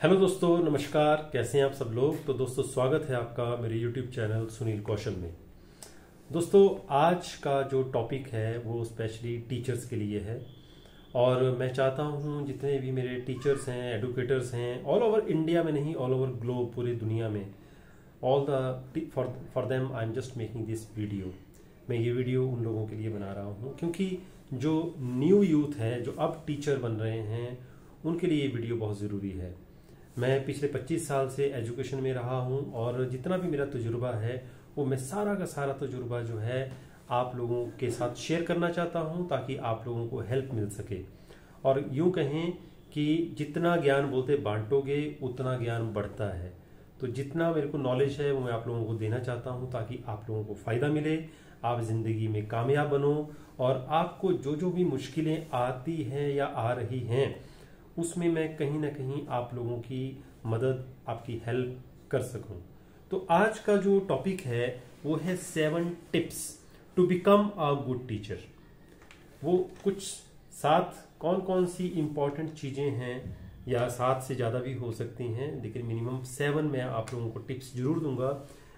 Hello दोस्तों, नमस्कार। कैसे हैं आप सब लोग। तो दोस्तों, स्वागत है आपका मेरे YouTube चैनल सुनील कौशल में। दोस्तों, आज का जो टॉपिक है वो स्पेशली टीचर्स के लिए है और मैं चाहता हूँ जितने भी मेरे टीचर्स हैं, एडुकेटर्स हैं, ऑल ओवर इंडिया में नहीं, ऑल ओवर ग्लोब, पूरी दुनिया में, all the for them I am just making this video. मैं ये वीडियो उन लोगों के लिए बना रहा हूँ क्योंकि जो न्यू यूथ है, जो अब टीचर बन रहे हैं, उनके लिए ये वीडियो बहुत ज़रूरी है। मैं पिछले 25 साल से एजुकेशन में रहा हूँ और जितना भी मेरा तजुर्बा है वो मैं सारा का सारा तजुर्बा जो है आप लोगों के साथ शेयर करना चाहता हूँ ताकि आप लोगों को हेल्प मिल सके। और यूँ कहें कि जितना ज्ञान बोलते बांटोगे उतना ज्ञान बढ़ता है। तो जितना मेरे को नॉलेज है वो मैं आप लोगों को देना चाहता हूँ ताकि आप लोगों को फ़ायदा मिले, आप ज़िंदगी में कामयाब बनो और आपको जो जो भी मुश्किलें आती हैं या आ रही हैं उसमें मैं कहीं ना कहीं आप लोगों की मदद, आपकी हेल्प कर सकूं। तो आज का जो टॉपिक है वो है 7 tips to become a good teacher. वो कुछ 7 कौन कौन सी इंपॉर्टेंट चीजें हैं, या 7 से ज्यादा भी हो सकती हैं, लेकिन मिनिमम 7 मैं आप लोगों को टिप्स जरूर दूंगा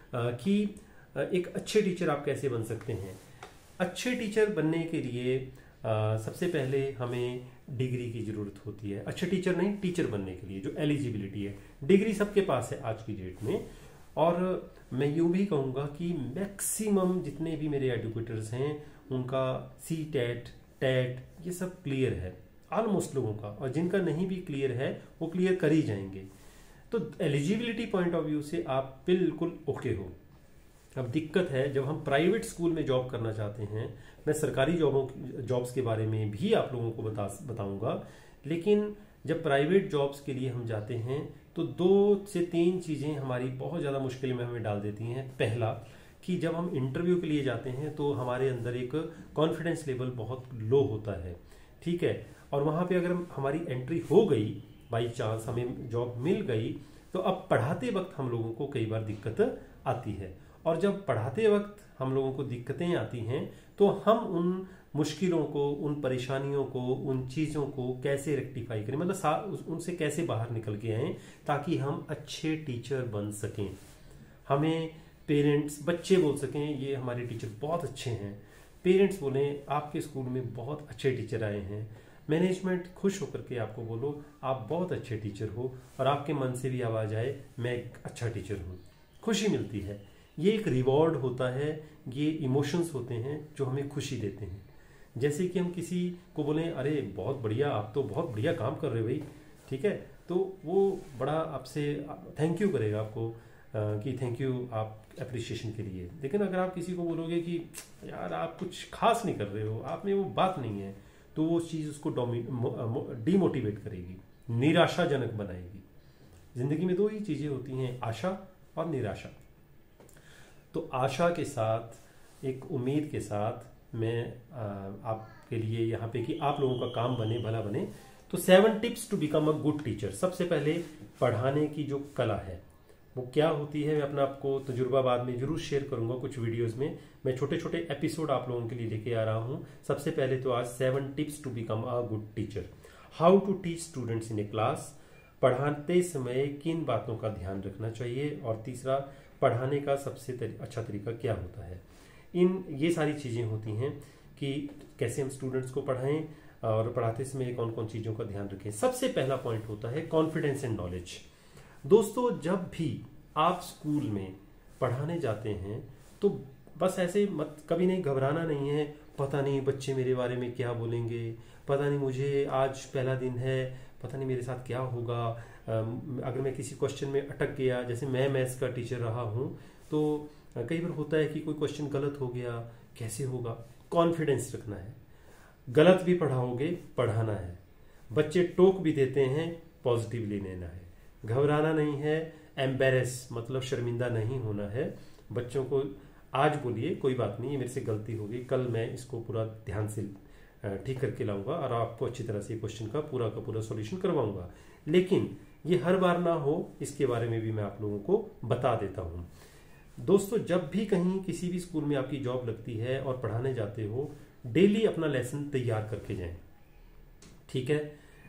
कि एक अच्छे टीचर आप कैसे बन सकते हैं। अच्छे टीचर बनने के लिए सबसे पहले हमें डिग्री की जरूरत होती है। अच्छे टीचर नहीं, टीचर बनने के लिए जो एलिजिबिलिटी है, डिग्री सबके पास है आज की डेट में। और मैं यूं भी कहूंगा कि मैक्सिमम जितने भी मेरे एडुकेटर्स हैं उनका CTET, टेट ये सब क्लियर है ऑलमोस्ट लोगों का, और जिनका नहीं भी क्लियर है वो क्लियर कर ही जाएंगे। तो एलिजिबिलिटी पॉइंट ऑफ व्यू से आप बिल्कुल ओके हो। अब दिक्कत है जब हम प्राइवेट स्कूल में जॉब करना चाहते हैं। मैं सरकारी जॉब्स के बारे में भी आप लोगों को बताऊंगा, लेकिन जब प्राइवेट जॉब्स के लिए हम जाते हैं तो 2 से 3 चीजें हमारी बहुत ज्यादा मुश्किल में हमें डाल देती हैं। पहला कि जब हम इंटरव्यू के लिए जाते हैं तो हमारे अंदर एक कॉन्फिडेंस लेवल बहुत लो होता है, ठीक है। और वहां पे अगर हमारी एंट्री हो गई, बाई चांस हमें जॉब मिल गई, तो अब पढ़ाते वक्त हम लोगों को कई बार दिक्कत आती है। और जब पढ़ाते वक्त हम लोगों को दिक्कतें आती हैं तो हम उन मुश्किलों को, उन परेशानियों को, उन चीज़ों को कैसे रेक्टिफाई करें, मतलब उनसे कैसे बाहर निकल के आएं ताकि हम अच्छे टीचर बन सकें। हमें पेरेंट्स, बच्चे बोल सकें ये हमारे टीचर बहुत अच्छे हैं, पेरेंट्स बोलें आपके स्कूल में बहुत अच्छे टीचर आए हैं, मैनेजमेंट खुश होकर के आपको बोलो आप बहुत अच्छे टीचर हो, और आपके मन से भी आवाज़ आए मैं एक अच्छा टीचर हूँ, खुशी मिलती है। ये एक रिवॉर्ड होता है, ये इमोशंस होते हैं जो हमें खुशी देते हैं। जैसे कि हम किसी को बोलें अरे बहुत बढ़िया, आप तो बहुत बढ़िया काम कर रहे हो भाई, ठीक है, तो वो बड़ा आपसे थैंक यू करेगा आपको कि थैंक यू आप अप्रिसिएशन के लिए। लेकिन अगर आप किसी को बोलोगे कि यार आप कुछ खास नहीं कर रहे हो, आप में वो बात नहीं है, तो वो चीज़ उसको डीमोटिवेट करेगी, निराशाजनक बनाएगी। जिंदगी में 2 ही चीज़ें होती हैं, आशा और निराशा। तो आशा के साथ, एक उम्मीद के साथ मैं आपके लिए यहाँ पे कि आप लोगों का काम बने, भला बने। तो 7 tips to become a good teacher. सबसे पहले पढ़ाने की जो कला है वो क्या होती है, मैं अपना आपको तजुर्बा बाद में जरूर शेयर करूंगा कुछ वीडियोस में। मैं छोटे छोटे एपिसोड आप लोगों के लिए लेके आ रहा हूँ। सबसे पहले तो आज 7 tips to become a good teacher. How to teach students in a class, पढ़ाते समय किन बातों का ध्यान रखना चाहिए, और तीसरा पढ़ाने का सबसे अच्छा तरीका क्या होता है। ये सारी चीज़ें होती हैं कि कैसे हम स्टूडेंट्स को पढ़ाएं और पढ़ाते समय कौन कौन चीज़ों का ध्यान रखें। सबसे पहला पॉइंट होता है कॉन्फिडेंस एंड नॉलेज। दोस्तों, जब भी आप स्कूल में पढ़ाने जाते हैं तो बस ऐसे मत, कभी नहीं घबराना नहीं है, पता नहीं बच्चे मेरे बारे में क्या बोलेंगे, पता नहीं मुझे आज पहला दिन है, पता नहीं मेरे साथ क्या होगा। अगर मैं किसी क्वेश्चन में अटक गया, जैसे मैं मैथ्स का टीचर रहा हूँ, तो कई बार होता है कि कोई क्वेश्चन गलत हो गया, कैसे होगा। कॉन्फिडेंस रखना है, गलत भी पढ़ाओगे, पढ़ाना है। बच्चे टोक भी देते हैं, पॉजिटिवली लेना है, घबराना नहीं है, एम्बेरस मतलब शर्मिंदा नहीं होना है। बच्चों को आज बोलिए कोई बात नहीं, ये मेरे से गलती हो गई, कल मैं इसको पूरा ध्यान से ठीक करके लाऊंगा और आपको अच्छी तरह से क्वेश्चन का पूरा सॉल्यूशन करवाऊंगा। लेकिन ये हर बार ना हो, इसके बारे में भी मैं आप लोगों को बता देता हूं। दोस्तों, जब भी कहीं किसी भी स्कूल में आपकी जॉब लगती है और पढ़ाने जाते हो, डेली अपना लेसन तैयार करके जाएं, ठीक है।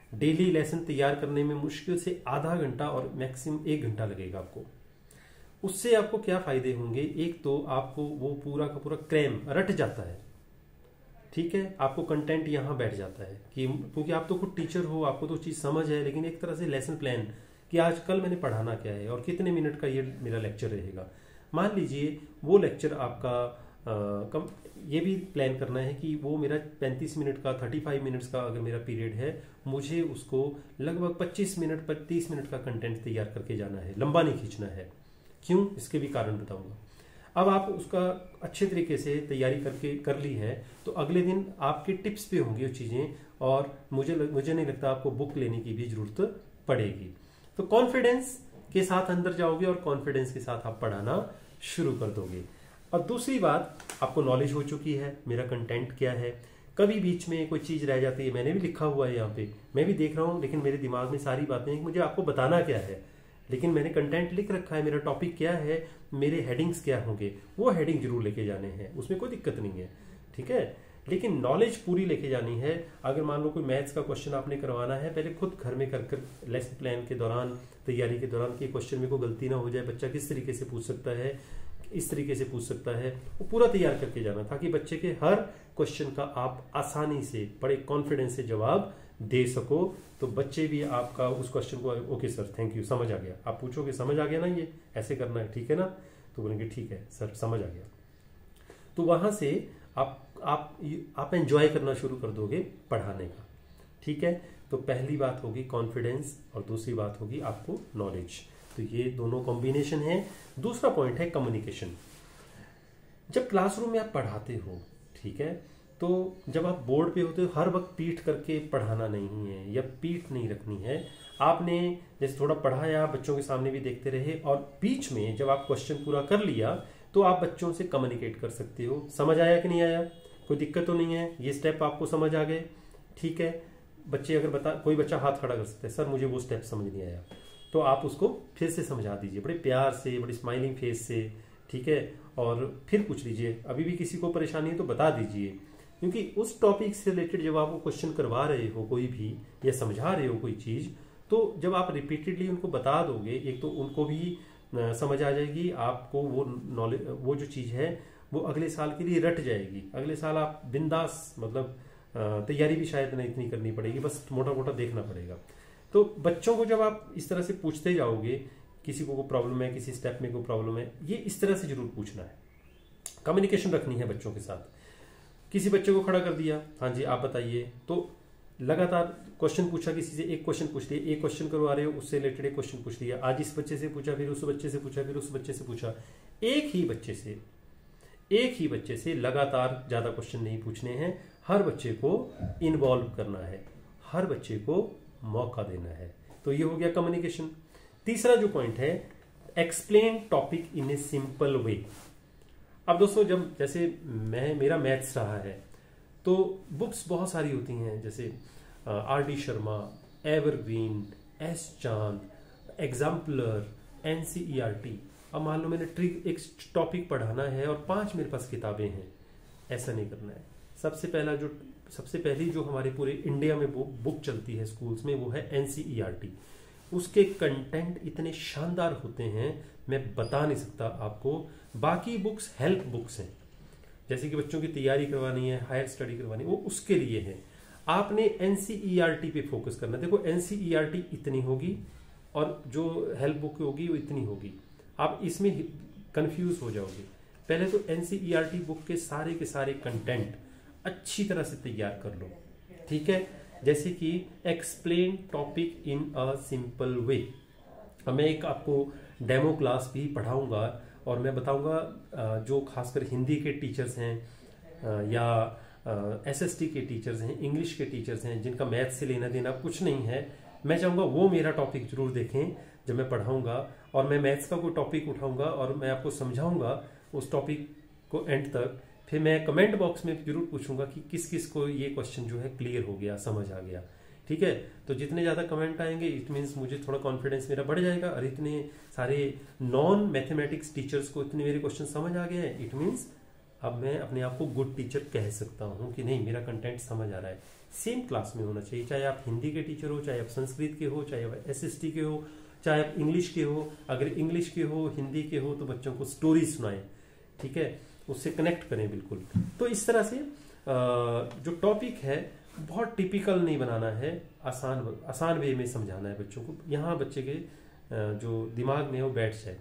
डेली लेसन तैयार करने में मुश्किल से आधा घंटा और मैक्सिमम 1 घंटा लगेगा आपको। उससे आपको क्या फायदे होंगे, एक तो आपको वो पूरा का पूरा क्रैम रट जाता है, ठीक है, आपको कंटेंट यहां बैठ जाता है कि क्योंकि आप तो खुद टीचर हो, आपको तो चीज समझ है, लेकिन एक तरह से लेसन प्लान कि आज कल मैंने पढ़ाना क्या है और कितने मिनट का ये मेरा लेक्चर रहेगा। मान लीजिए वो लेक्चर आपका ये भी प्लान करना है कि वो मेरा 35 मिनट का 35 मिनट्स का अगर मेरा पीरियड है, मुझे उसको लगभग 25 मिनट 30 मिनट का कंटेंट तैयार करके जाना है, लंबा नहीं खींचना है। क्यों, इसके भी कारण बताऊंगा। अब आप उसका अच्छे तरीके से तैयारी करके कर ली है तो अगले दिन आपके टिप्स पे होंगी वो चीजें, और मुझे नहीं लगता आपको बुक लेने की भी जरूरत पड़ेगी। तो कॉन्फिडेंस के साथ अंदर जाओगे और कॉन्फिडेंस के साथ आप पढ़ाना शुरू कर दोगे। और दूसरी बात, आपको नॉलेज हो चुकी है मेरा कंटेंट क्या है। कभी बीच में कोई चीज रह जाती है, मैंने भी लिखा हुआ है यहाँ पे, मैं भी देख रहा हूँ, लेकिन मेरे दिमाग में सारी बातें हैं कि मुझे आपको बताना क्या है, लेकिन मैंने कंटेंट लिख रखा है, मेरा टॉपिक क्या है, मेरे हेडिंग्स क्या होंगे, वो हेडिंग जरूर लेके जाने हैं, उसमें कोई दिक्कत नहीं है, ठीक है। लेकिन नॉलेज पूरी लेके जानी है। अगर मान लो कोई मैथ्स का क्वेश्चन आपने करवाना है, पहले खुद घर में कर लेसन प्लान के दौरान, तैयारी के दौरान, कि क्वेश्चन में कोई गलती ना हो जाए, बच्चा किस तरीके से पूछ सकता है, इस तरीके से पूछ सकता है, वो पूरा तैयार करके जाना, ताकि बच्चे के हर क्वेश्चन का आप आसानी से बड़े कॉन्फिडेंस से जवाब दे सको। तो बच्चे भी आपका उस क्वेश्चन को ओके सर थैंक यू समझ आ गया, आप पूछोगे समझ आ गया ना, ये ऐसे करना है, ठीक है ना, तो बोलेंगे ठीक है सर समझ आ गया। तो वहां से आप एंजॉय करना शुरू कर दोगे पढ़ाने का, ठीक है। तो पहली बात होगी कॉन्फिडेंस और दूसरी बात होगी आपको नॉलेज, तो ये दोनों कॉम्बिनेशन है। दूसरा पॉइंट है कम्युनिकेशन। जब क्लासरूम में आप पढ़ाते हो, ठीक है, तो जब आप बोर्ड पे होते हो हर वक्त पीठ करके पढ़ाना नहीं है, या पीठ नहीं रखनी है। आपने जैसे थोड़ा पढ़ाया, बच्चों के सामने भी देखते रहे, और बीच में जब आप क्वेश्चन पूरा कर लिया तो आप बच्चों से कम्युनिकेट कर सकते हो, समझ आया कि नहीं आया, कोई दिक्कत तो नहीं है, ये स्टेप आपको समझ आ गए, ठीक है। बच्चे अगर कोई बच्चा हाथ खड़ा कर सकता है, सर मुझे वो स्टेप समझ नहीं आया, तो आप उसको फिर से समझा दीजिए, बड़े प्यार से, बड़ी स्माइलिंग फेस से, ठीक है, और फिर पूछ लीजिए, अभी भी किसी को परेशानी है तो बता दीजिए, क्योंकि उस टॉपिक से रिलेटेड जब आप वो क्वेश्चन करवा रहे हो कोई भी, या समझा रहे हो कोई चीज, तो जब आप रिपीटेडली उनको बता दोगे, एक तो उनको भी समझ आ जाएगी, आपको वो नॉलेज, वो जो चीज है वो अगले साल के लिए रट जाएगी। अगले साल आप बिंदास, मतलब तैयारी भी शायद नहीं इतनी करनी पड़ेगी, बस मोटा मोटा देखना पड़ेगा। तो बच्चों को जब आप इस तरह से पूछते जाओगे, किसी को प्रॉब्लम है, किसी स्टेप में कोई प्रॉब्लम है, ये इस तरह से जरूर पूछना है, कम्युनिकेशन रखनी है बच्चों के साथ। किसी बच्चे को खड़ा कर दिया, हाँ जी आप बताइए, तो लगातार क्वेश्चन पूछा, किसी से एक क्वेश्चन पूछ लिया, एक क्वेश्चन करवा रहे हो उससे रिलेटेड एक क्वेश्चन पूछ लिया, आज इस बच्चे से पूछा, फिर उस बच्चे से पूछा, फिर उस बच्चे से पूछा, एक ही बच्चे से लगातार ज्यादा क्वेश्चन नहीं पूछने हैं, हर बच्चे को इन्वॉल्व करना है, हर बच्चे को मौका देना है। तो ये हो गया कम्युनिकेशन। तीसरा जो पॉइंट है, explain topic in a simple way. अब दोस्तों जब जैसे मेरा मैथ्स रहा है, तो बुक्स बहुत सारी होती हैं, जैसे R D. Sharma, Evergreen, S. Chand, Exemplar, NCERT। अब मान लो मैंने एक टॉपिक पढ़ाना है और 5 मेरे पास किताबें हैं, ऐसा नहीं करना है। सबसे पहली जो हमारे पूरे इंडिया में बुक चलती है स्कूल्स में, वो है NCERT। उसके कंटेंट इतने शानदार होते हैं, मैं बता नहीं सकता आपको। बाकी बुक्स हेल्प बुक्स हैं, जैसे कि बच्चों की तैयारी करवानी है, हायर स्टडी करवानी है, वो उसके लिए है। आपने NCERT पे फोकस करना। देखो NCERT इतनी होगी और जो हेल्प बुक होगी वो इतनी होगी, आप इसमें कंफ्यूज हो जाओगे। पहले तो NCERT बुक के सारे कंटेंट अच्छी तरह से तैयार कर लो, ठीक है। जैसे कि explain topic in a simple way. मैं एक आपको डेमो क्लास भी पढ़ाऊंगा और मैं बताऊंगा जो खासकर हिंदी के टीचर्स हैं या SST के टीचर्स हैं, इंग्लिश के टीचर्स हैं, जिनका मैथ से लेना देना कुछ नहीं है, मैं चाहूंगा वो मेरा टॉपिक जरूर देखें जब मैं पढ़ाऊंगा। और मैं मैथ्स का कोई टॉपिक उठाऊंगा और मैं आपको समझाऊंगा उस टॉपिक को एंड तक। फिर मैं कमेंट बॉक्स में जरूर पूछूंगा कि किस किस को ये क्वेश्चन जो है क्लियर हो गया, समझ आ गया, ठीक है। तो जितने ज्यादा कमेंट आएंगे इट मीन्स मुझे थोड़ा कॉन्फिडेंस मेरा बढ़ जाएगा। और इतने सारे नॉन मैथमेटिक्स टीचर्स को इतने मेरे क्वेश्चन समझ आ गए हैं, इट मीन्स अब मैं अपने आप को गुड टीचर कह सकता हूं कि नहीं मेरा कंटेंट समझ आ रहा है। सेम क्लास में होना चाहिए। चाहे आप हिंदी के टीचर हो, चाहे आप संस्कृत के हो, चाहे आप SST के हो, चाहे आप इंग्लिश के हो। अगर इंग्लिश के हो, हिंदी के हो, तो बच्चों को स्टोरी सुनाएं, ठीक है, उससे कनेक्ट करें बिल्कुल। तो इस तरह से जो टॉपिक है बहुत टिपिकल नहीं बनाना है, आसान वे में समझाना है बच्चों को, यहाँ बच्चे के जो दिमाग में वो बैठ जाए।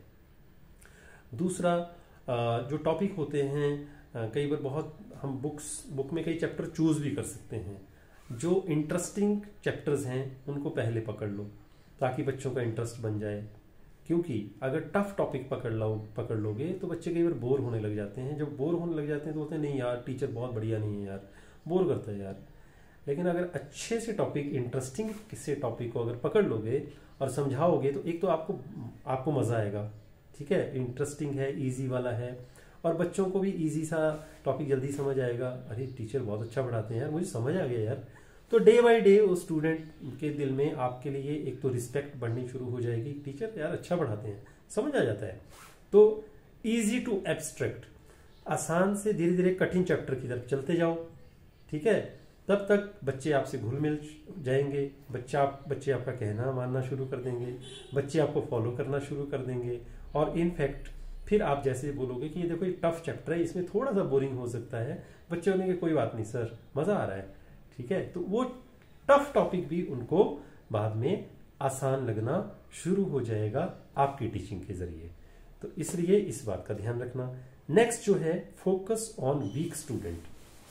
दूसरा जो टॉपिक होते हैं, कई बार बहुत हम बुक में कई चैप्टर चूज भी कर सकते हैं। जो इंटरेस्टिंग चैप्टर्स हैं उनको पहले पकड़ लो ताकि बच्चों का इंटरेस्ट बन जाए, क्योंकि अगर टफ टॉपिक पकड़ लोगे तो बच्चे कई बार बोर होने लग जाते हैं। जब बोर होने लग जाते हैं तो बोलते हैं नहीं यार टीचर बहुत बढ़िया नहीं है यार, बोर करता है यार। लेकिन अगर अच्छे से टॉपिक, इंटरेस्टिंग किसी टॉपिक को अगर पकड़ लोगे और समझाओगे तो एक तो आपको मजा आएगा, ठीक है, इंटरेस्टिंग है, इजी वाला है, और बच्चों को भी इजी सा टॉपिक जल्दी समझ आएगा। अरे टीचर बहुत अच्छा पढ़ाते हैं यार, मुझे समझ आ गया यार। तो डे बाय डे उस स्टूडेंट के दिल में आपके लिए एक तो रिस्पेक्ट बढ़नी शुरू हो जाएगी, टीचर यार अच्छा पढ़ाते हैं, समझ आ जाता है। तो इजी टू एब्स्ट्रैक्ट, आसान से धीरे धीरे कठिन चैप्टर की तरफ चलते जाओ, ठीक है। तब तक बच्चे आपसे घुल मिल जाएंगे, बच्चे आपका कहना मानना शुरू कर देंगे, बच्चे आपको फॉलो करना शुरू कर देंगे। और इनफैक्ट फिर आप जैसे बोलोगे कि ये देखो ये टफ चैप्टर है, इसमें थोड़ा सा बोरिंग हो सकता है, बच्चे बोलेंगे कोई बात नहीं सर, मजा आ रहा है, ठीक है। तो वो टफ टॉपिक भी उनको बाद में आसान लगना शुरू हो जाएगा आपकी टीचिंग के जरिए। तो इसलिए इस बात का ध्यान रखना। नेक्स्ट जो है, फोकस ऑन वीक स्टूडेंट।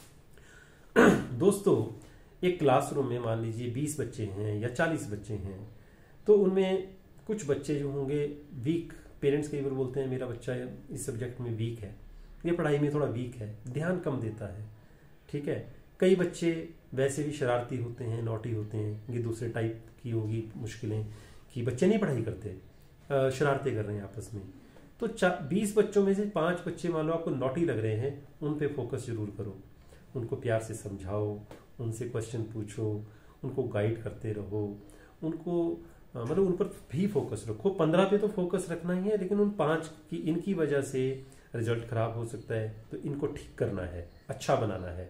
दोस्तों एक क्लासरूम में मान लीजिए 20 बच्चे हैं या 40 बच्चे हैं, तो उनमें कुछ बच्चे जो होंगे वीक, पेरेंट्स कई बार बोलते हैं मेरा बच्चा इस सब्जेक्ट में वीक है, ये पढ़ाई में थोड़ा वीक है, ध्यान कम देता है, ठीक है। कई बच्चे वैसे भी शरारती होते हैं, नॉटी होते हैं, ये दूसरे टाइप की होगी मुश्किलें कि बच्चे नहीं पढ़ाई करते, शरारतें कर रहे हैं आपस में। तो 20 बच्चों में से 5 बच्चे मान लो आपको नॉटी लग रहे हैं, उन पे फोकस जरूर करो, उनको प्यार से समझाओ, उनसे क्वेश्चन पूछो, उनको गाइड करते रहो, उनको मतलब उन पर भी फोकस रखो। 15 पे तो फोकस रखना ही है, लेकिन उन 5 की इनकी वजह से रिजल्ट खराब हो सकता है, तो इनको ठीक करना है, अच्छा बनाना है।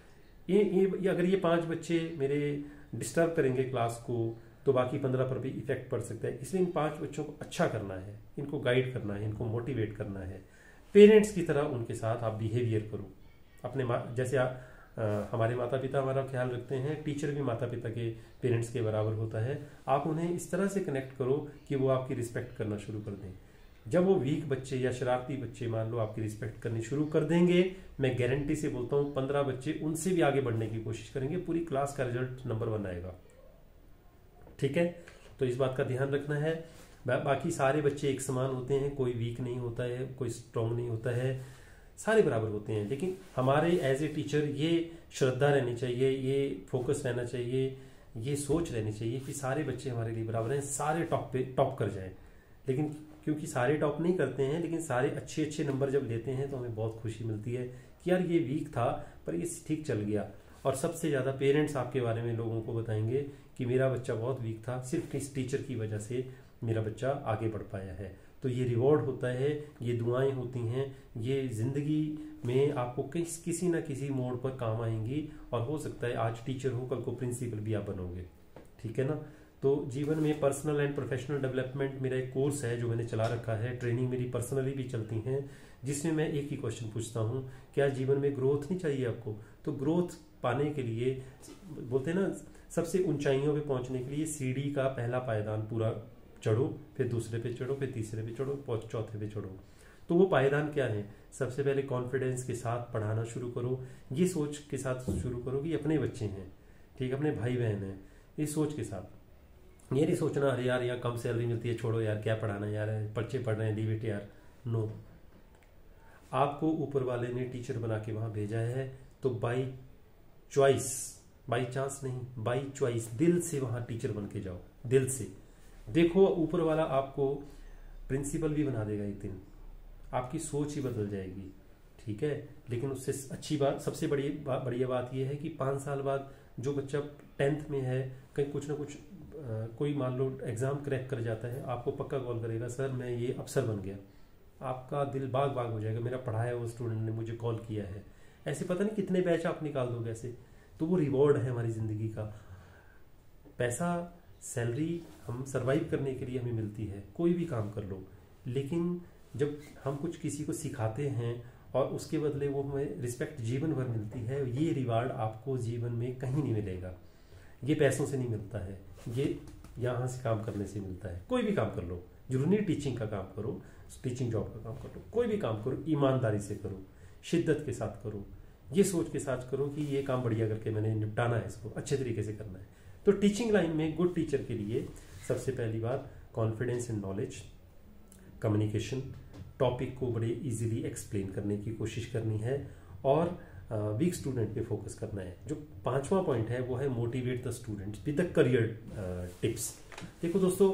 ये अगर ये 5 बच्चे मेरे डिस्टर्ब करेंगे क्लास को तो बाकी 15 पर भी इफेक्ट पड़ सकता है। इसलिए इन 5 बच्चों को अच्छा करना है, इनको गाइड करना है, इनको मोटिवेट करना है। पेरेंट्स की तरह उनके साथ आप बिहेवियर करो, अपने जैसे हमारे माता पिता हमारा ख्याल रखते हैं, टीचर भी माता पिता के, पेरेंट्स के बराबर होता है। आप उन्हें इस तरह से कनेक्ट करो कि वो आपकी रिस्पेक्ट करना शुरू कर दें। जब वो वीक बच्चे या शरारती बच्चे मान लो आपकी रिस्पेक्ट करनी शुरू कर देंगे, मैं गारंटी से बोलता हूँ 15 बच्चे उनसे भी आगे बढ़ने की कोशिश करेंगे, पूरी क्लास का रिजल्ट नंबर 1 आएगा, ठीक है। तो इस बात का ध्यान रखना है। बाकी सारे बच्चे एक समान होते हैं, कोई वीक नहीं होता है, कोई स्ट्रांग नहीं होता है, सारे बराबर होते हैं। लेकिन हमारे एज ए टीचर ये श्रद्धा रहनी चाहिए, ये फोकस रहना चाहिए, ये सोच रहनी चाहिए कि सारे बच्चे हमारे लिए बराबर हैं, सारे टॉप कर जाएं। लेकिन क्योंकि सारे टॉप नहीं करते हैं, लेकिन सारे अच्छे अच्छे नंबर जब लेते हैं तो हमें बहुत खुशी मिलती है कि यार ये वीक था पर ये ठीक चल गया। और सबसे ज्यादा पेरेंट्स आपके बारे में लोगों को बताएंगे कि मेरा बच्चा बहुत वीक था, सिर्फ इस टीचर की वजह से मेरा बच्चा आगे बढ़ पाया है। तो ये रिवॉर्ड होता है, ये दुआएं होती हैं, ये जिंदगी में आपको किसी ना किसी मोड़ पर काम आएंगी। और हो सकता है आज टीचर हो, कल को प्रिंसिपल भी आप बनोगे, ठीक है ना। तो जीवन में पर्सनल एंड प्रोफेशनल डेवलपमेंट मेरा एक कोर्स है जो मैंने चला रखा है, ट्रेनिंग मेरी पर्सनली भी चलती हैं, जिसमें मैं एक ही क्वेश्चन पूछता हूँ, क्या जीवन में ग्रोथ नहीं चाहिए आपको? तो ग्रोथ पाने के लिए बोलते हैं ना, सबसे ऊंचाइयों पे पहुंचने के लिए सीढ़ी का पहला पायदान पूरा चढ़ो, फिर दूसरे पे चढ़ो, फिर तीसरे पे चढ़ो, चौथे पे चढ़ो। तो वो पायदान क्या है? सबसे पहले कॉन्फिडेंस के साथ पढ़ाना शुरू करो, ये सोच के साथ शुरू करो कि अपने बच्चे हैं, ठीक, अपने भाई बहन हैं, इस सोच के साथ। ये नहीं सोचना अरे यार यहाँ कम सैलरी मिलती है, छोड़ो यार क्या पढ़ाना यार, बच्चे पढ़ रहे हैं, लीव इट यार। नो, आपको ऊपर वाले ने टीचर बना के वहां भेजा है, तो बाई चॉइस, बाई चांस नहीं, बाई चॉइस, दिल से वहां टीचर बन के जाओ, दिल से। देखो ऊपर वाला आपको प्रिंसिपल भी बना देगा एक दिन, आपकी सोच ही बदल जाएगी, ठीक है। लेकिन उससे अच्छी बात, सबसे बढ़िया बात यह है कि 5 साल बाद जो बच्चा 10th में है, कहीं कुछ ना कुछ कोई मान लो एग्जाम क्रैक कर जाता है, आपको पक्का कॉल करेगा, सर मैं ये अफसर बन गया। आपका दिल बाग बाग हो जाएगा, मेरा पढ़ाया वो स्टूडेंट ने मुझे कॉल किया है। ऐसे पता नहीं कितने बैच आप निकाल दोगे ऐसे, तो वो रिवॉर्ड है हमारी जिंदगी का। पैसा, सैलरी हम सरवाइव करने के लिए हमें मिलती है, कोई भी काम कर लो, लेकिन जब हम कुछ किसी को सिखाते हैं और उसके बदले वो हमें रिस्पेक्ट जीवन भर मिलती है, ये रिवार्ड आपको जीवन में कहीं नहीं मिलेगा। ये पैसों से नहीं मिलता है, ये यहाँ से काम करने से मिलता है। कोई भी काम कर लो, जरूरी नहीं टीचिंग का काम करो, टीचिंग जॉब का काम करो, कोई भी काम करो ईमानदारी से करो, शिद्दत के साथ करो, ये सोच के साथ करो कि ये काम बढ़िया करके मैंने निपटाना है, इसको अच्छे तरीके से करना है। तो टीचिंग लाइन में गुड टीचर के लिए सबसे पहली बात confidence in knowledge, communication, topic को बड़े इजीली एक्सप्लेन करने की कोशिश करनी है और वीक स्टूडेंट पे फोकस करना है। जो 5वां पॉइंट है वो है motivate the students with the career tips. देखो दोस्तों,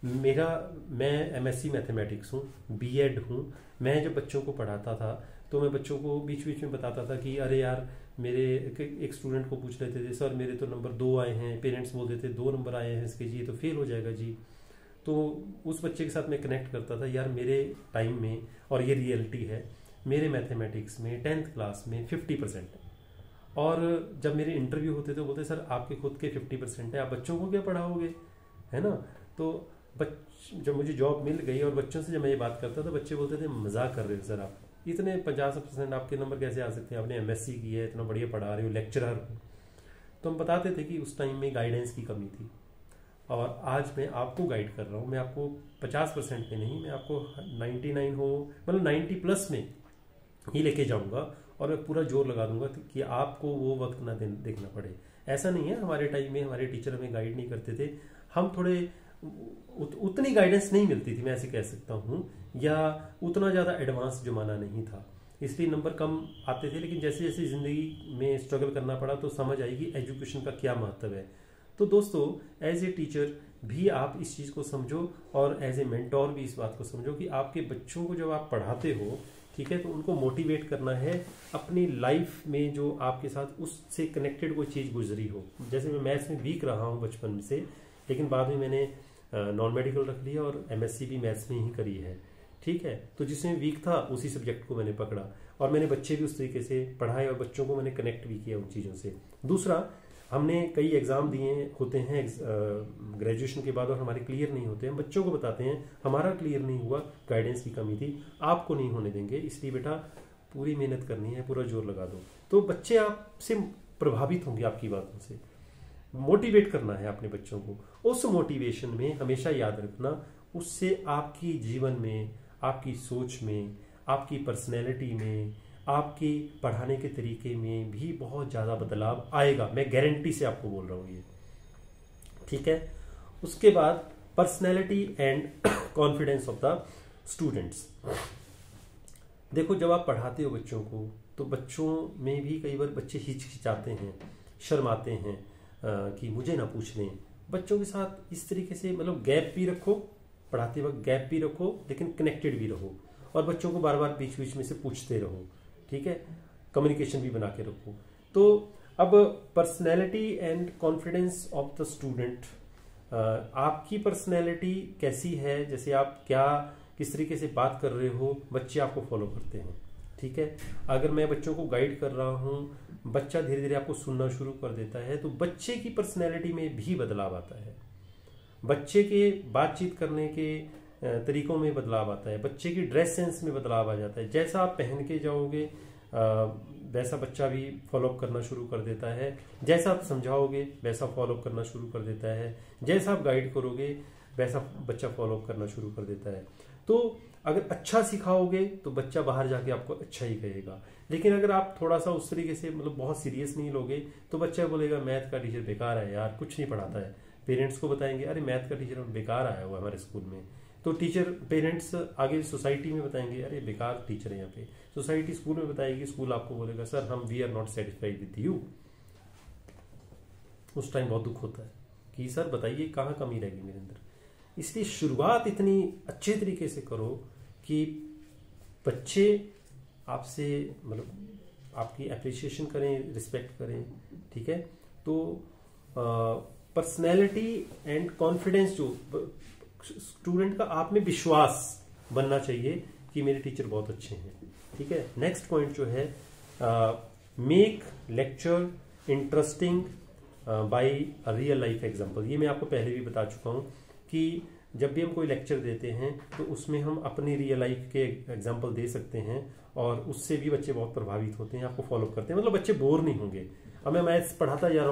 मैं एमएससी मैथमेटिक्स हूँ, बीएड हूँ। मैं जब बच्चों को पढ़ाता था तो मैं बच्चों को बीच बीच में बताता था कि अरे यार, मेरे एक स्टूडेंट को पूछ लेते थे, सर मेरे तो नंबर 2 आए हैं, पेरेंट्स बोलते थे 2 नंबर आए हैं इसके जी, तो फेल हो जाएगा जी। तो उस बच्चे के साथ मैं कनेक्ट करता था, यार मेरे टाइम में, और ये रियलिटी है, मेरे मैथमेटिक्स में 10th क्लास में 50% है, और जब मेरे इंटरव्यू होते थे बोलते सर आपके खुद के 50% है, आप बच्चों को क्या पढ़ाओगे, है ना। तो जब मुझे जॉब मिल गई और बच्चों से जब मैं ये बात करता था, बच्चे बोलते थे मजाक कर रहे हो सर, आप इतने 50% आपके नंबर कैसे आ सकते हैं, आपने एमएससी की है, इतना बढ़िया पढ़ा रहे हो, लेक्चरर हो। तो हम बताते थे कि उस टाइम में गाइडेंस की कमी थी, और आज मैं आपको गाइड कर रहा हूँ। मैं आपको 50% में नहीं, मैं आपको 99 हो, मतलब 90+ में ही लेके जाऊंगा, और मैं पूरा जोर लगा दूंगा कि आपको वो वक्त ना देखना पड़े। ऐसा नहीं है, हमारे टाइम में हमारे टीचर हमें गाइड नहीं करते थे, हम थोड़े उतनी गाइडेंस नहीं मिलती थी, मैं ऐसे कह सकता हूँ, या उतना ज़्यादा एडवांस जमाना नहीं था, इसलिए नंबर कम आते थे। लेकिन जैसे जैसे ज़िंदगी में स्ट्रगल करना पड़ा तो समझ आएगी एजुकेशन का क्या महत्व है। तो दोस्तों, एज ए टीचर भी आप इस चीज़ को समझो, और एज ए मेंटोर भी इस बात को समझो कि आपके बच्चों को जब आप पढ़ाते हो, ठीक है, तो उनको मोटिवेट करना है अपनी लाइफ में जो आपके साथ उससे कनेक्टेड कोई चीज़ गुजरी हो। जैसे मैं मैथ्स में वीक रहा हूँ बचपन से, लेकिन बाद में मैंने नॉन मेडिकल रख लिया और एमएससी भी मैथ्स में ही करी है, ठीक है। तो जिसमें वीक था उसी सब्जेक्ट को मैंने पकड़ा, और मैंने बच्चे भी उस तरीके से पढ़ाए और बच्चों को मैंने कनेक्ट भी किया उन चीज़ों से। दूसरा, हमने कई एग्जाम दिए होते हैं ग्रेजुएशन के बाद और हमारे क्लियर नहीं होते हैं, बच्चों को बताते हैं हमारा क्लियर नहीं हुआ, गाइडेंस की कमी थी, आपको नहीं होने देंगे, इसलिए बेटा पूरी मेहनत करनी है, पूरा जोर लगा दो। तो बच्चे आपसे प्रभावित होंगे, आपकी बातों से। मोटिवेट करना है अपने बच्चों को, उस मोटिवेशन में हमेशा याद रखना, उससे आपकी जीवन में, आपकी सोच में, आपकी पर्सनैलिटी में, आपकी पढ़ाने के तरीके में भी बहुत ज़्यादा बदलाव आएगा। मैं गारंटी से आपको बोल रहा हूँ ये, ठीक है। उसके बाद personality and confidence of the students. देखो, जब आप पढ़ाते हो बच्चों को, तो बच्चों में भी कई बार बच्चे हिचकिचाते हैं, शर्माते हैं कि मुझे ना पूछ लें। बच्चों के साथ इस तरीके से, मतलब गैप भी रखो, पढ़ाते वक्त गैप भी रखो, लेकिन कनेक्टेड भी रहो, और बच्चों को बार बार बीच बीच में से पूछते रहो, ठीक है। कम्युनिकेशन भी बना के रखो। तो अब personality and confidence of the student, आपकी पर्सनैलिटी कैसी है, जैसे आप क्या किस तरीके से बात कर रहे हो, बच्चे आपको फॉलो करते हैं, ठीक है। अगर मैं बच्चों को गाइड कर रहा हूँ, बच्चा धीरे धीरे आपको सुनना शुरू कर देता है, तो बच्चे की पर्सनैलिटी में भी बदलाव आता है, बच्चे के बातचीत करने के तरीकों में बदलाव आता है, बच्चे की ड्रेस सेंस में बदलाव आ जाता है। जैसा आप पहन के जाओगे वैसा बच्चा भी फॉलोअप करना शुरू कर देता है, जैसा आप समझाओगे वैसा फॉलोअप करना शुरू कर देता है, जैसा आप गाइड करोगे वैसा बच्चा फॉलोअप करना शुरू कर देता है। तो अगर अच्छा सिखाओगे तो बच्चा बाहर जाके आपको अच्छा ही कहेगा, लेकिन अगर आप थोड़ा सा उस तरीके से, मतलब बहुत सीरियस नहीं लोगे, तो बच्चा बोलेगा मैथ का टीचर बेकार है यार, कुछ नहीं पढ़ाता है। पेरेंट्स को बताएंगे अरे मैथ का टीचर बेकार आया हुआ हमारे स्कूल में, तो टीचर, पेरेंट्स आगे सोसाइटी में बताएंगे अरे बेकार टीचर है यहाँ पे, सोसाइटी स्कूल में बताएगी, स्कूल आपको बोलेगा सर हम we are not satisfied with you. उस टाइम बहुत दुख होता है कि सर बताइए कहाँ कमी रहेगी मेरे अंदर। इसलिए शुरुआत इतनी अच्छे तरीके से करो कि बच्चे आपसे, मतलब आपकी अप्रिसिएशन करें, रिस्पेक्ट करें, ठीक है। तो पर्सनैलिटी एंड कॉन्फिडेंस, जो स्टूडेंट का आप में विश्वास बनना चाहिए कि मेरे टीचर बहुत अच्छे हैं, ठीक है। नेक्स्ट पॉइंट जो है, make lecture interesting by a real life example. ये मैं आपको पहले भी बता चुका हूँ कि जब भी हम कोई लेक्चर देते हैं तो उसमें हम अपनी रियल लाइफ के एग्जांपल दे सकते हैं और उससे भी बच्चे बहुत प्रभावित होते हैं, आपको फॉलो करते हैं, मतलब बच्चे बोर नहीं होंगे। अब मैं मैथ्स पढ़ाता जा रहा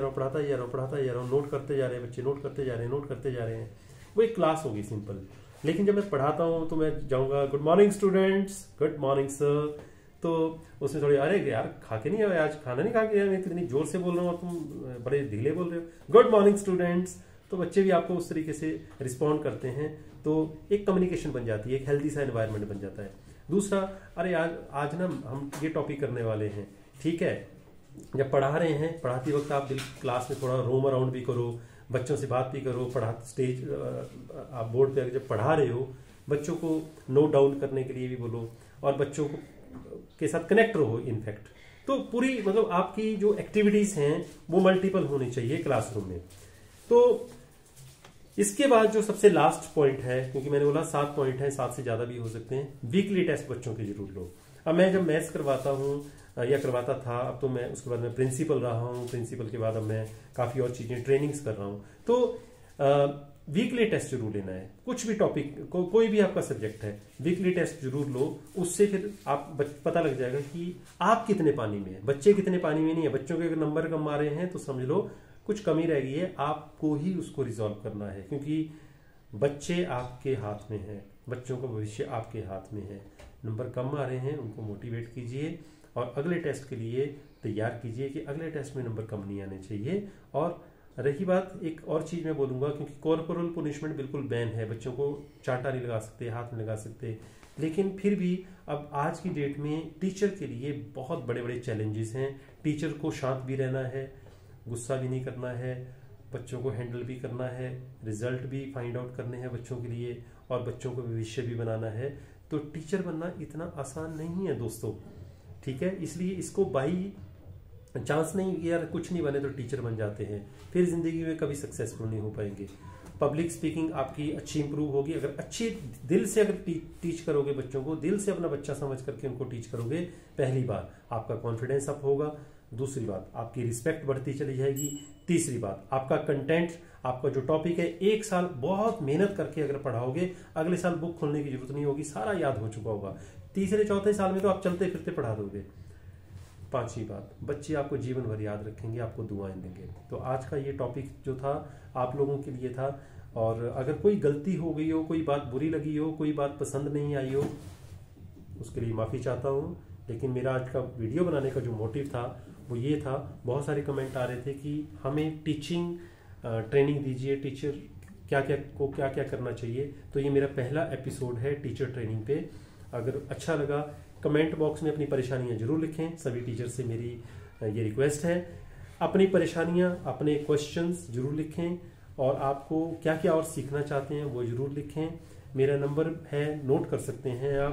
हूँ, नोट करते जा रहे हैं बच्चे, नोट करते जा रहे हैं, वो एक क्लास होगी सिंपल। लेकिन जब मैं पढ़ाता हूँ तो मैं जाऊँगा, good morning students, good morning sir, तो उसमें थोड़ी, अरे यार खा के नहीं आए आज, खाना नहीं खा के आए, मैं कितनी जोर से बोल रहा हूँ और तुम बड़े धीरे बोल रहे हो, गुड मॉर्निंग स्टूडेंट्स। तो बच्चे भी आपको उस तरीके से रिस्पॉन्ड करते हैं, तो एक कम्युनिकेशन बन जाती है, एक हेल्दी सा एनवायरनमेंट बन जाता है। दूसरा, अरे आज ना हम ये टॉपिक करने वाले हैं, ठीक है। जब पढ़ा रहे हैं, पढ़ाते वक्त आप क्लास में थोड़ा रोम अराउंड भी करो, बच्चों से बात भी करो, स्टेज आप बोर्ड पे जब पढ़ा रहे हो बच्चों को नोट डाउन करने के लिए भी बोलो और बच्चों को के साथ कनेक्ट रहो। इनफैक्ट तो पूरी मतलब आपकी जो एक्टिविटीज हैं वो मल्टीपल होनी चाहिए क्लासरूम में। तो इसके बाद जो सबसे लास्ट पॉइंट है, क्योंकि मैंने बोला 7 पॉइंट हैं, 7 से ज्यादा भी हो सकते हैं, वीकली टेस्ट बच्चों के जरूर लो। अब मैं जब मैथ्स करवाता हूँ या करवाता था, अब तो मैं उसके बाद मैं प्रिंसिपल रहा हूँ, प्रिंसिपल के बाद अब मैं काफी और चीजें ट्रेनिंग्स कर रहा हूँ, तो वीकली टेस्ट जरूर लेना है। कुछ भी टॉपिक कोई भी आपका सब्जेक्ट है, वीकली टेस्ट जरूर लो, उससे फिर आप पता लग जाएगा कि आप कितने पानी में है, बच्चे कितने पानी में नहीं है। बच्चों के अगर नंबर कम आ रहे हैं तो समझ लो कुछ कमी रह गई है, आपको ही उसको रिजॉल्व करना है, क्योंकि बच्चे आपके हाथ में है, बच्चों का भविष्य आपके हाथ में है। नंबर कम आ रहे हैं, उनको मोटिवेट कीजिए और अगले टेस्ट के लिए तैयार कीजिए कि अगले टेस्ट में नंबर कम नहीं आने चाहिए। और रही बात, एक और चीज मैं बोलूंगा, क्योंकि कॉर्पोरल पनिशमेंट बिल्कुल बैन है, बच्चों को चांटा नहीं लगा सकते, हाथ नहीं लगा सकते, लेकिन फिर भी अब आज की डेट में टीचर के लिए बहुत बड़े बड़े चैलेंजेस हैं। टीचर को शांत भी रहना है, गुस्सा भी नहीं करना है, बच्चों को हैंडल भी करना है, रिजल्ट भी फाइंड आउट करने हैं बच्चों के लिए, और बच्चों को भविष्य भी बनाना है। तो टीचर बनना इतना आसान नहीं है दोस्तों, ठीक है। इसलिए इसको बाई चांस नहीं, यार कुछ नहीं बने तो टीचर बन जाते हैं, फिर जिंदगी में कभी सक्सेसफुल नहीं हो पाएंगे। पब्लिक स्पीकिंग आपकी अच्छी इंप्रूव होगी अगर अच्छी दिल से अगर टीच करोगे बच्चों को, दिल से अपना बच्चा समझ करके उनको टीच करोगे, पहली बार आपका कॉन्फिडेंस अप होगा, दूसरी बात आपकी रिस्पेक्ट बढ़ती चली जाएगी, तीसरी बात आपका कंटेंट, आपका जो टॉपिक है, 1 साल बहुत मेहनत करके अगर पढ़ाओगे, अगले साल बुक खोलने की जरूरत नहीं होगी, सारा याद हो चुका होगा, तीसरे चौथे साल में तो आप चलते फिरते पढ़ा दोगे। पांचवी बात, बच्चे आपको जीवन भर याद रखेंगे, आपको दुआएं देंगे। तो आज का ये टॉपिक जो था आप लोगों के लिए था, और अगर कोई गलती हो गई हो, कोई बात बुरी लगी हो, कोई बात पसंद नहीं आई हो, उसके लिए माफी चाहता हूँ। लेकिन मेरा आज का वीडियो बनाने का जो मोटिव था वो ये था, बहुत सारे कमेंट आ रहे थे कि हमें टीचिंग ट्रेनिंग दीजिए, टीचर क्या क्या करना चाहिए। तो ये मेरा पहला एपिसोड है टीचर ट्रेनिंग पे। अगर अच्छा लगा, कमेंट बॉक्स में अपनी परेशानियां जरूर लिखें, सभी टीचर से मेरी ये रिक्वेस्ट है। अपनी परेशानियां, अपने क्वेश्चंस जरूर लिखें, और आपको क्या क्या और सीखना चाहते हैं वो जरूर लिखें। मेरा नंबर है, नोट कर सकते हैं आप,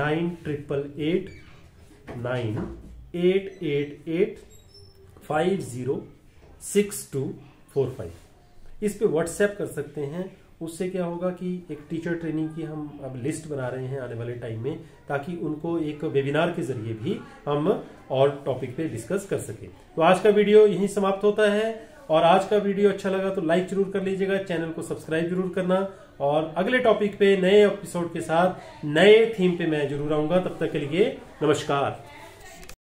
988898506245। इस पे व्हाट्सएप कर सकते हैं। उससे क्या होगा कि एक टीचर ट्रेनिंग की हम अब लिस्ट बना रहे हैं आने वाले टाइम में, ताकि उनको एक वेबिनार के जरिए भी हम और टॉपिक पे डिस्कस कर सके। तो आज का वीडियो यहीं समाप्त होता है, और आज का वीडियो अच्छा लगा तो लाइक जरूर कर लीजिएगा, चैनल को सब्सक्राइब जरूर करना, और अगले टॉपिक पे नए एपिसोड के साथ नए थीम पे मैं जरूर आऊंगा। तब तक के लिए नमस्कार।